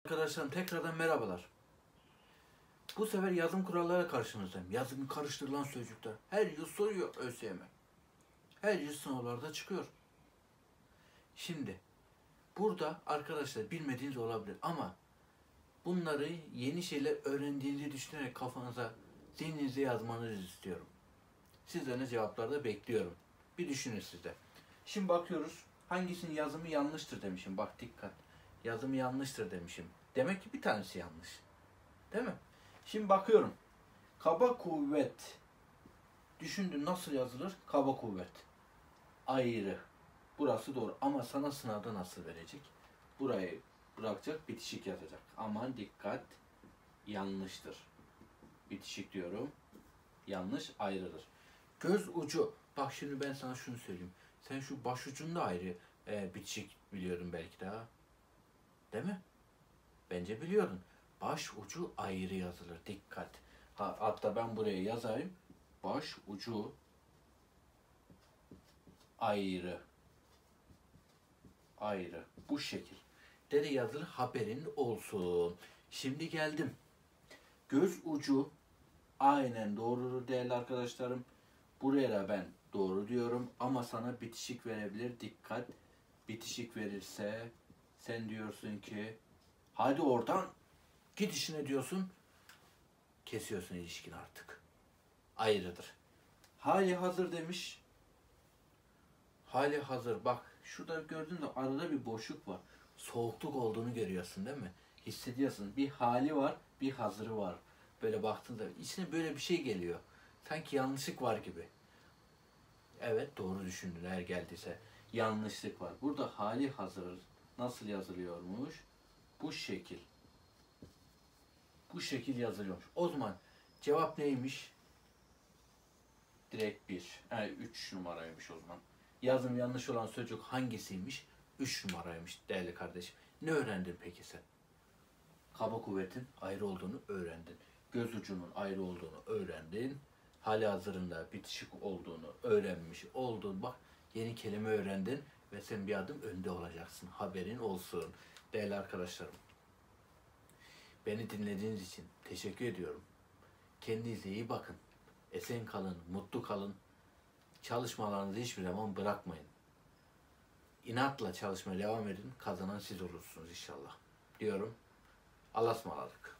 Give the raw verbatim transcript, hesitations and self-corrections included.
Arkadaşlarım tekrardan merhabalar. Bu sefer yazım kuralları karşınızdayım. Yazımı karıştırılan sözcükler. Her yıl soruyor ÖSYM. Her yıl sınavlarda çıkıyor. Şimdi burada arkadaşlar bilmediğiniz olabilir ama bunları yeni şeyler öğrendiğinizi düşünerek kafanıza, zihninize yazmanızı istiyorum. Sizden de cevaplarda bekliyorum. Bir düşünün siz de. Şimdi bakıyoruz. Hangisinin yazımı yanlıştır demişim. Bak dikkat. Yazımı yanlıştır demişim. Demek ki bir tanesi yanlış. Değil mi? Şimdi bakıyorum. Kaba kuvvet. Düşündün nasıl yazılır? Kaba kuvvet. Ayrı. Burası doğru. Ama sana sınavda nasıl verecek? Burayı bırakacak, bitişik yazacak. Aman dikkat. Yanlıştır. Bitişik diyorum. Yanlış, ayrıdır. Göz ucu. Bak şimdi ben sana şunu söyleyeyim. Sen şu baş ucunda ayrı e, bitişik biliyordun belki daha. Değil mi? Bence biliyordun. Baş ucu ayrı yazılır. Dikkat. Ha, hatta ben buraya yazayım. Baş ucu ayrı. Ayrı. Bu şekil. Dede yazılır, haberin olsun. Şimdi geldim. Göz ucu aynen doğrudur değerli arkadaşlarım. Buraya da ben doğru diyorum ama sana bitişik verebilir. Dikkat. Bitişik verirse sen diyorsun ki hadi oradan git işine diyorsun. Kesiyorsun ilişkin artık. Ayrıdır. Hali hazır demiş. Hali hazır. Bak şurada gördüğün de arada bir boşluk var. Soğukluk olduğunu görüyorsun değil mi? Hissediyorsun. Bir hali var, bir hazırı var. Böyle baktığında içine böyle bir şey geliyor. Sanki yanlışlık var gibi. Evet doğru düşündün eğer geldiyse. Yanlışlık var. Burada hali hazır nasıl yazılıyormuş? Bu şekil. Bu şekil yazılıyormuş. O zaman cevap neymiş? Direkt bir. Yani üç numaraymış o zaman. Yazım yanlış olan sözcük hangisiymiş? Üç numaraymış değerli kardeşim. Ne öğrendin peki sen? Kaba kuvvetin ayrı olduğunu öğrendin. Göz ucunun ayrı olduğunu öğrendin. Hali hazırında bitişik olduğunu öğrenmiş oldun. Bak yeni kelime öğrendin ve sen bir adım önde olacaksın. Haberin olsun. Değerli arkadaşlarım. Beni dinlediğiniz için teşekkür ediyorum. Kendinize iyi bakın. Esen kalın, mutlu kalın. Çalışmalarınızı hiçbir zaman bırakmayın. İnatla çalışmaya devam edin. Kazanan siz olursunuz inşallah. Diyorum. Allah'a ısmarladık.